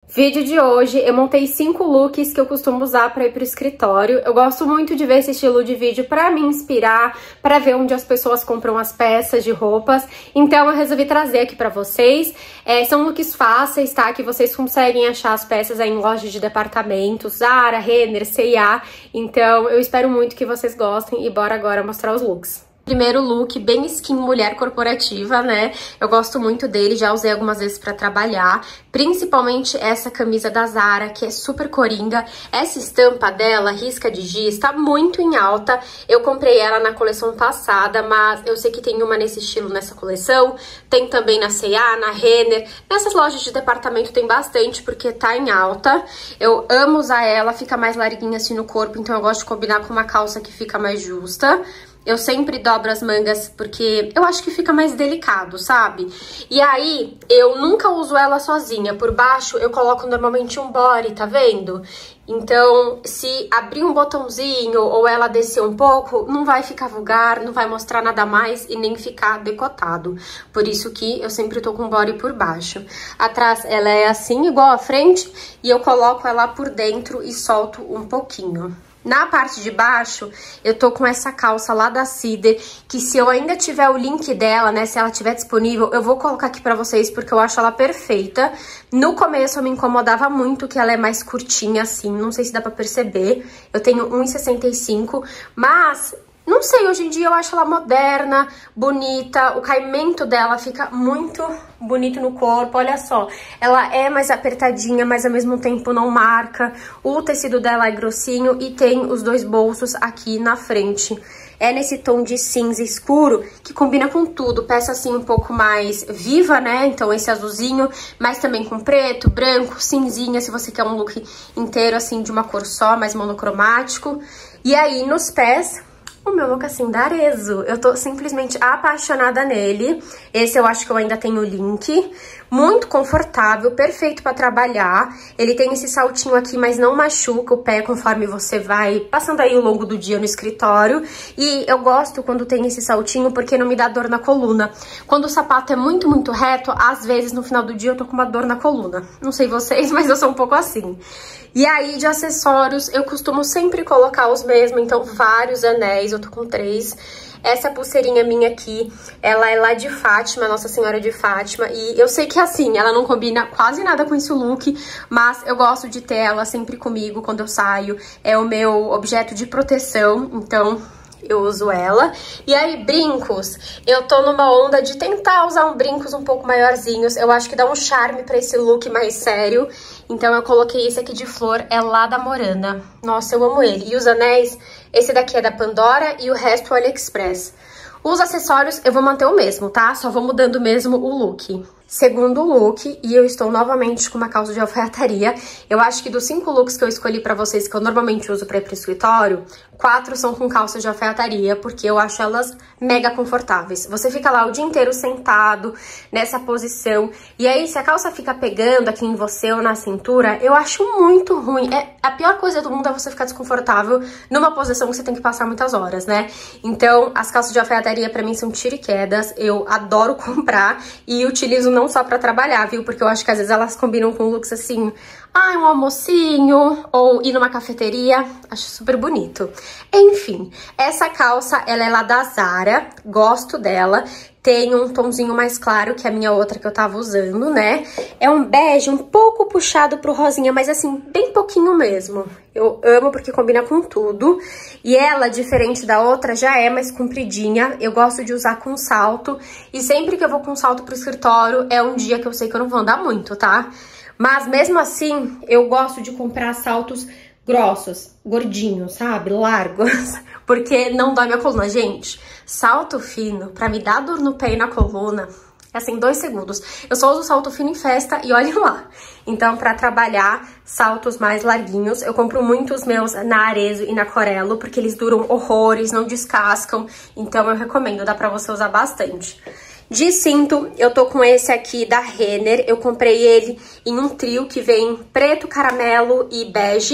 Vídeo de hoje, eu montei 5 looks que eu costumo usar para ir pro escritório. Eu gosto muito de ver esse estilo de vídeo para me inspirar, para ver onde as pessoas compram as peças de roupas. Então eu resolvi trazer aqui para vocês. São looks fáceis, tá? Que vocês conseguem achar as peças aí em lojas de departamentos, Zara, Renner, C&A. Então eu espero muito que vocês gostem e bora agora mostrar os looks. Primeiro look, bem skin mulher corporativa, né? Eu gosto muito dele, já usei algumas vezes pra trabalhar. Principalmente essa camisa da Zara, que é super coringa. Essa estampa dela, risca de giz, tá muito em alta. Eu comprei ela na coleção passada, mas eu sei que tem uma nesse estilo nessa coleção. Tem também na C&A, na Renner. Nessas lojas de departamento tem bastante, porque tá em alta. Eu amo usar ela, fica mais larguinha assim no corpo, então eu gosto de combinar com uma calça que fica mais justa. Eu sempre dobro as mangas porque eu acho que fica mais delicado, sabe? E aí, eu nunca uso ela sozinha. Por baixo, eu coloco normalmente um body, tá vendo? Então, se abrir um botãozinho ou ela descer um pouco, não vai ficar vulgar, não vai mostrar nada mais e nem ficar decotado. Por isso que eu sempre tô com o body por baixo. Atrás, ela é assim, igual a frente, e eu coloco ela por dentro e solto um pouquinho. Na parte de baixo, eu tô com essa calça lá da Cider, que se eu ainda tiver o link dela, né, se ela tiver disponível, eu vou colocar aqui pra vocês, porque eu acho ela perfeita. No começo eu me incomodava muito que ela é mais curtinha assim, não sei se dá pra perceber. Eu tenho 1,65, mas não sei, hoje em dia eu acho ela moderna, bonita, o caimento dela fica muito bonito no corpo, olha só. Ela é mais apertadinha, mas ao mesmo tempo não marca. O tecido dela é grossinho e tem os 2 bolsos aqui na frente. É nesse tom de cinza escuro, que combina com tudo. Peça assim um pouco mais viva, né? Então esse azulzinho, mas também com preto, branco, cinzinha, se você quer um look inteiro assim de uma cor só, mais monocromático. E aí nos pés, o meu mocassim da Arezzo, eu tô simplesmente apaixonada nele. Esse eu acho que eu ainda tenho o link. Muito confortável, perfeito pra trabalhar. Ele tem esse saltinho aqui, mas não machuca o pé conforme você vai passando aí ao longo do dia no escritório. E eu gosto quando tem esse saltinho porque não me dá dor na coluna. Quando o sapato é muito, muito reto, às vezes no final do dia eu tô com uma dor na coluna. Não sei vocês, mas eu sou um pouco assim. E aí, de acessórios, eu costumo sempre colocar os mesmos, então vários anéis, eu tô com 3. Essa pulseirinha minha aqui, ela é lá de Fátima, Nossa Senhora de Fátima, e eu sei que assim, ela não combina quase nada com esse look, mas eu gosto de ter ela sempre comigo quando eu saio, é o meu objeto de proteção, então eu uso ela. E aí, brincos, eu tô numa onda de tentar usar brincos um pouco maiorzinhos, eu acho que dá um charme pra esse look mais sério. Então eu coloquei esse aqui de flor, é lá da Morana. Nossa, eu amo ele. E os anéis, esse daqui é da Pandora e o resto é o AliExpress. Os acessórios eu vou manter o mesmo, tá? Só vou mudando mesmo o look. Segundo look, e eu estou novamente com uma calça de alfaiataria. Eu acho que dos 5 looks que eu escolhi pra vocês, que eu normalmente uso pra ir pro escritório, 4 são com calça de alfaiataria, porque eu acho elas mega confortáveis. Você fica lá o dia inteiro sentado, nessa posição, e aí se a calça fica pegando aqui em você ou na cintura, eu acho muito ruim. A pior coisa do mundo é você ficar desconfortável numa posição que você tem que passar muitas horas, né? Então, as calças de alfaiataria pra mim são tiro e quedas, eu adoro comprar e utilizo não só pra trabalhar, viu? Porque eu acho que às vezes elas combinam com looks assim, um almocinho, ou ir numa cafeteria, acho super bonito. Enfim, essa calça, ela é lá da Zara, gosto dela, tem um tomzinho mais claro que a minha outra que eu tava usando, né? É um bege um pouco puxado pro rosinha, mas assim, bem pouquinho mesmo. Eu amo porque combina com tudo. E ela, diferente da outra, já é mais compridinha. Eu gosto de usar com salto. E sempre que eu vou com salto pro escritório, é um dia que eu sei que eu não vou andar muito, tá? Mas mesmo assim, eu gosto de comprar saltos grossos, gordinhos, sabe? Largos, porque não dói minha coluna. Gente, salto fino, pra me dar dor no pé e na coluna, é assim, 2 segundos. Eu só uso salto fino em festa e olhem lá. Então, pra trabalhar saltos mais larguinhos, eu compro muitos meus na Arezzo e na Corello, porque eles duram horrores, não descascam. Então, eu recomendo, dá pra você usar bastante. De cinto, eu tô com esse aqui da Renner. Eu comprei ele em um trio que vem preto, caramelo e bege.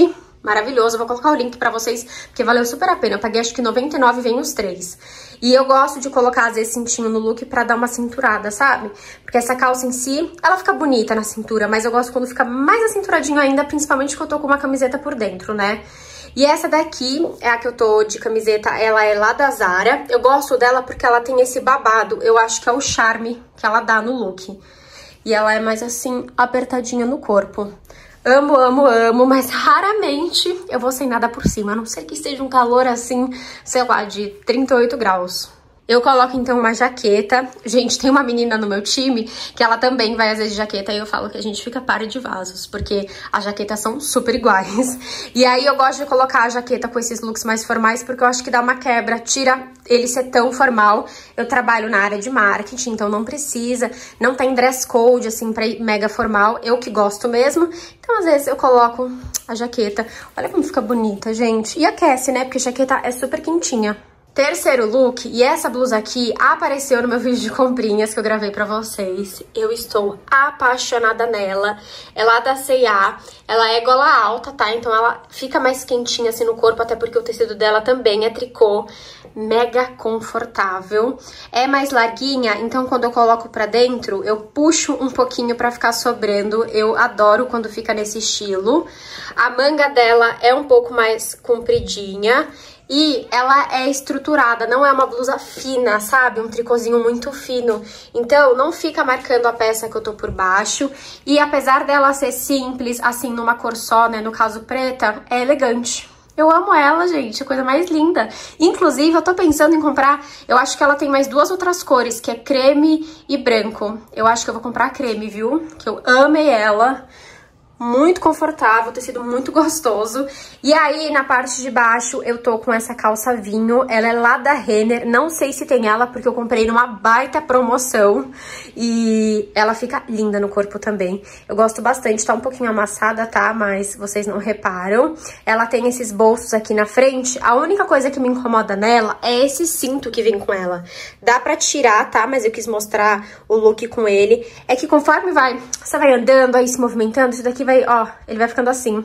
maravilhoso. Eu vou colocar o link pra vocês, porque valeu super a pena. Eu paguei acho que 99 e vem os 3. E eu gosto de colocar, às vezes, cintinho no look pra dar uma cinturada, sabe? Porque essa calça em si, ela fica bonita na cintura, mas eu gosto quando fica mais acinturadinho ainda, principalmente quando eu tô com uma camiseta por dentro, né? E essa daqui é a que eu tô de camiseta, ela é lá da Zara. Eu gosto dela porque ela tem esse babado, eu acho que é o charme que ela dá no look. E ela é mais assim, apertadinha no corpo. Amo, amo, amo, mas raramente eu vou sem nada por cima, a não ser que esteja um calor assim, sei lá, de 38 graus. Eu coloco, então, uma jaqueta. Gente, tem uma menina no meu time que ela também vai, às vezes, de jaqueta. E eu falo que a gente fica par de vasos, porque as jaquetas são super iguais. E aí, eu gosto de colocar a jaqueta com esses looks mais formais, porque eu acho que dá uma quebra, tira ele ser tão formal. Eu trabalho na área de marketing, então não precisa. Não tem dress code, assim, pra ir mega formal. Eu que gosto mesmo. Então, às vezes, eu coloco a jaqueta. Olha como fica bonita, gente. E aquece, né? Porque a jaqueta é super quentinha. Terceiro look, e essa blusa aqui apareceu no meu vídeo de comprinhas que eu gravei pra vocês. Eu estou apaixonada nela. É lá da C&A, ela é gola alta, tá? Então ela fica mais quentinha assim no corpo, até porque o tecido dela também é tricô. Mega confortável. É mais larguinha, então quando eu coloco pra dentro, eu puxo um pouquinho pra ficar sobrando. Eu adoro quando fica nesse estilo. A manga dela é um pouco mais compridinha. E ela é estruturada, não é uma blusa fina, sabe? Um tricôzinho muito fino. Então, não fica marcando a peça que eu tô por baixo. E apesar dela ser simples, assim, numa cor só, né? No caso preta, é elegante. Eu amo ela, gente, a coisa mais linda. Inclusive, eu tô pensando em comprar, eu acho que ela tem mais 2 outras cores, que é creme e branco. Eu acho que eu vou comprar a creme, viu? Que eu amei ela. Muito confortável, tecido muito gostoso. E aí, na parte de baixo, eu tô com essa calça vinho. Ela é lá da Renner. Não sei se tem ela, porque eu comprei numa baita promoção. E ela fica linda no corpo também. Eu gosto bastante. Tá um pouquinho amassada, tá? Mas vocês não reparam. Ela tem esses bolsos aqui na frente. A única coisa que me incomoda nela é esse cinto que vem com ela. Dá pra tirar, tá? Mas eu quis mostrar o look com ele. É que conforme você vai andando aí, se movimentando, isso daqui vai, ó, ele vai ficando assim.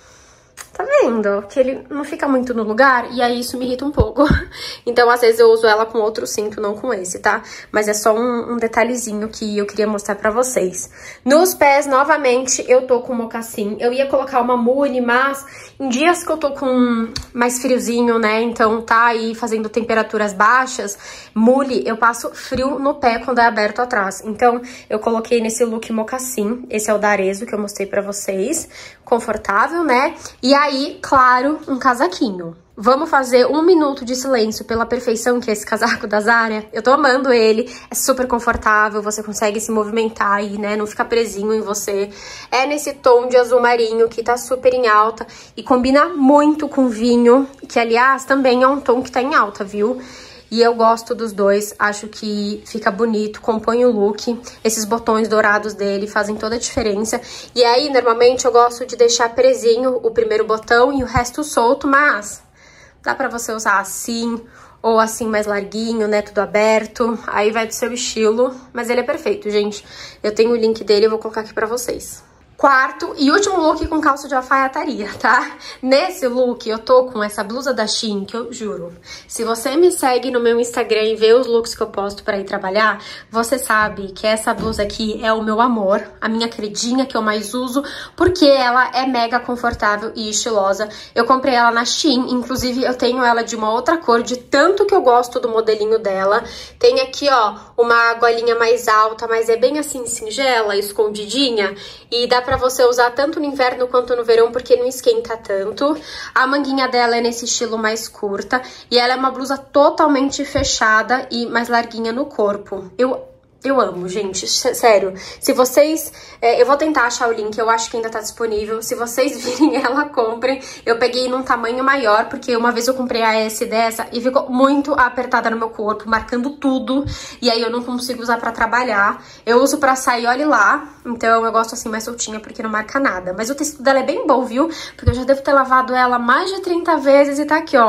Tá vendo? Que ele não fica muito no lugar e aí isso me irrita um pouco. Então, às vezes eu uso ela com outro cinto, não com esse, tá? Mas é só um detalhezinho que eu queria mostrar pra vocês. Nos pés, novamente, eu tô com mocassim. Eu ia colocar uma mule, mas em dias que eu tô com mais friozinho, né? Então tá aí fazendo temperaturas baixas, mule, eu passo frio no pé quando é aberto atrás. Então, eu coloquei nesse look mocassim. Esse é o da Arezzo que eu mostrei pra vocês. Confortável, né? E aí, claro, um casaquinho. Vamos fazer 1 minuto de silêncio pela perfeição que é esse casaco da Zara. Eu tô amando ele, é super confortável, você consegue se movimentar aí, né? Não fica presinho em você. É nesse tom de azul marinho que tá super em alta e combina muito com vinho, que aliás também é um tom que tá em alta, viu? E eu gosto dos dois, acho que fica bonito, compõe o look. Esses botões dourados dele fazem toda a diferença. E aí, normalmente, eu gosto de deixar presinho o primeiro botão e o resto solto, mas dá pra você usar assim, ou assim mais larguinho, né, tudo aberto. Aí vai do seu estilo, mas ele é perfeito, gente. Eu tenho o link dele, eu vou colocar aqui pra vocês. Quarto e último look com calça de alfaiataria, tá? Nesse look eu tô com essa blusa da Shein, que eu juro, se você me segue no meu Instagram e vê os looks que eu posto pra ir trabalhar, você sabe que essa blusa aqui é o meu amor, a minha queridinha que eu mais uso, porque ela é mega confortável e estilosa. Eu comprei ela na Shein, inclusive eu tenho ela de uma outra cor, de tanto que eu gosto do modelinho dela. Tem aqui, ó, uma golinha mais alta, mas é bem assim, singela, escondidinha, e dá pra você usar tanto no inverno quanto no verão, porque não esquenta tanto. A manguinha dela é nesse estilo mais curta, e ela é uma blusa totalmente fechada e mais larguinha no corpo. Eu amo, gente, sério. Se vocês... eu vou tentar achar o link, eu acho que ainda tá disponível. Se vocês virem ela, comprem. Eu peguei num tamanho maior, porque uma vez eu comprei a S dessa e ficou muito apertada no meu corpo, marcando tudo. E aí eu não consigo usar pra trabalhar. Eu uso pra sair, olhe lá. Então eu gosto assim mais soltinha, porque não marca nada. Mas o tecido dela é bem bom, viu? Porque eu já devo ter lavado ela mais de 30 vezes e tá aqui, ó,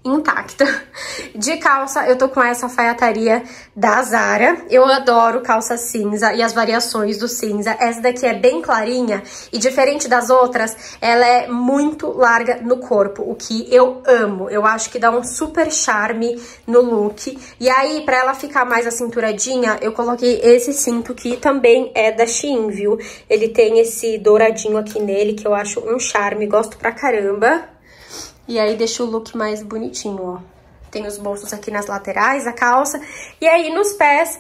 intacta. De calça, eu tô com essa alfaiataria da Zara. Eu adoro calça cinza e as variações do cinza. Essa daqui é bem clarinha e diferente das outras, ela é muito larga no corpo, o que eu amo. Eu acho que dá um super charme no look. E aí, pra ela ficar mais acinturadinha, eu coloquei esse cinto que também é da Shein, viu? Ele tem esse douradinho aqui nele, que eu acho um charme, gosto pra caramba. E aí deixa o look mais bonitinho, ó. Tem os bolsos aqui nas laterais, a calça. E aí nos pés,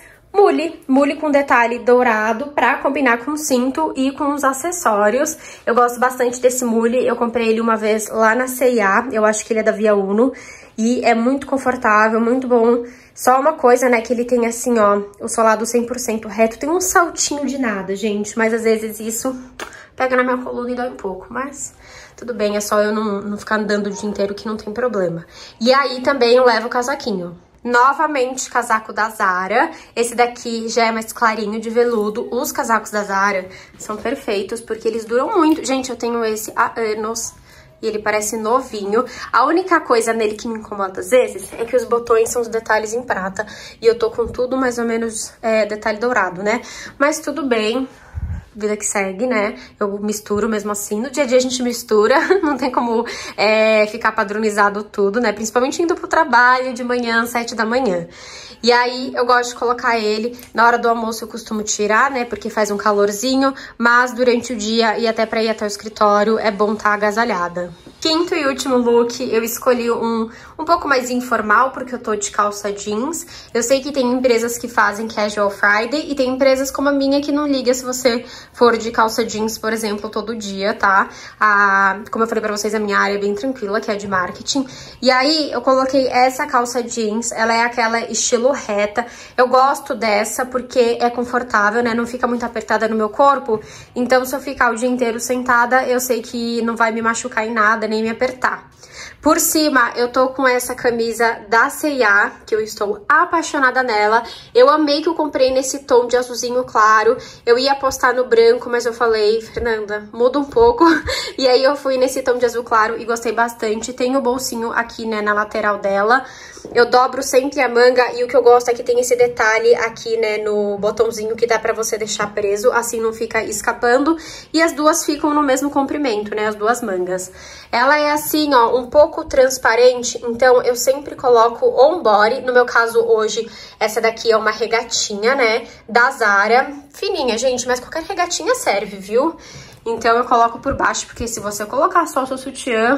mule com detalhe dourado pra combinar com o cinto e com os acessórios. Eu gosto bastante desse mule, eu comprei ele uma vez lá na C&A, eu acho que ele é da Via Uno. E é muito confortável, muito bom. Só uma coisa, né, que ele tem assim, ó, o solado 100% reto. Tem um saltinho de nada, gente, mas às vezes isso pega na minha coluna e dói um pouco, mas tudo bem, é só eu não ficar andando o dia inteiro que não tem problema. E aí também eu levo o casaquinho. Novamente, casaco da Zara. Esse daqui já é mais clarinho, de veludo. Os casacos da Zara são perfeitos, porque eles duram muito. Gente, eu tenho esse há anos e ele parece novinho. A única coisa nele que me incomoda às vezes é que os botões são os detalhes em prata. E eu tô com tudo mais ou menos detalhe dourado, né? Mas tudo bem. Vida que segue, né? Eu misturo mesmo assim. No dia a dia a gente mistura, não tem como ficar padronizado tudo, né? Principalmente indo pro trabalho de manhã, 7 da manhã. E aí eu gosto de colocar ele, na hora do almoço eu costumo tirar, né? Porque faz um calorzinho, mas durante o dia e até pra ir até o escritório é bom tá agasalhada. Quinto e último look, eu escolhi um pouco mais informal, porque eu tô de calça jeans. Eu sei que tem empresas que fazem Casual Friday e tem empresas como a minha que não liga se você for de calça jeans, por exemplo, todo dia, tá? Como eu falei pra vocês, a minha área é bem tranquila, que é de marketing. E aí, eu coloquei essa calça jeans, ela é aquela estilo reta. Eu gosto dessa porque é confortável, né? Não fica muito apertada no meu corpo. Então, se eu ficar o dia inteiro sentada, eu sei que não vai me machucar em nada, nem me apertar. Por cima, eu tô com essa camisa da C&A, que eu estou apaixonada nela. Eu amei que eu comprei nesse tom de azulzinho claro. Eu ia apostar no branco, mas eu falei, Fernanda, muda um pouco. E aí eu fui nesse tom de azul claro e gostei bastante. Tem o bolsinho aqui, né, na lateral dela. Eu dobro sempre a manga e o que eu gosto é que tem esse detalhe aqui, né, no botãozinho que dá pra você deixar preso, assim não fica escapando. E as duas ficam no mesmo comprimento, né, as duas mangas. Ela é assim, ó, um pouco transparente, então eu sempre coloco on body. No meu caso, hoje, essa daqui é uma regatinha, né, da Zara. Fininha, gente, mas qualquer regatinha serve, viu? Então eu coloco por baixo, porque se você colocar só o seu sutiã,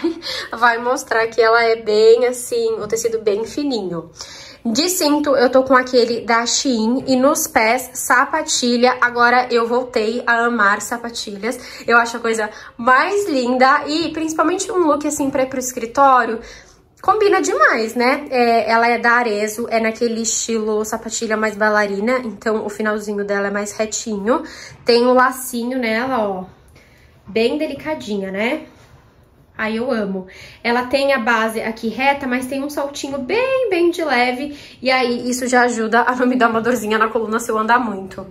vai mostrar que ela é bem assim, o tecido bem fininho. De cinto, eu tô com aquele da Shein e nos pés, sapatilha. Agora eu voltei a amar sapatilhas. Eu acho a coisa mais linda e principalmente um look assim pra ir pro escritório. Combina demais, né? Ela é da Arezzo, é naquele estilo sapatilha mais bailarina, então o finalzinho dela é mais retinho. Tem o lacinho nela, ó, bem delicadinha, né? Aí eu amo. Ela tem a base aqui reta, mas tem um saltinho bem de leve, e aí isso já ajuda a não me dar uma dorzinha na coluna se eu andar muito.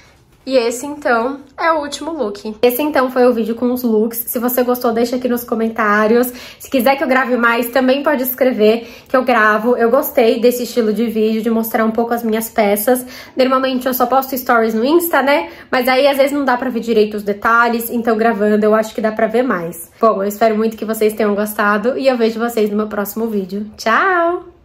E esse, então, é o último look. Esse, então, foi o vídeo com os looks. Se você gostou, deixa aqui nos comentários. Se quiser que eu grave mais, também pode escrever que eu gravo. Eu gostei desse estilo de vídeo, de mostrar um pouco as minhas peças. Normalmente eu só posto stories no Insta, né? Mas aí, às vezes, não dá pra ver direito os detalhes. Então, gravando, eu acho que dá pra ver mais. Bom, eu espero muito que vocês tenham gostado. E eu vejo vocês no meu próximo vídeo. Tchau!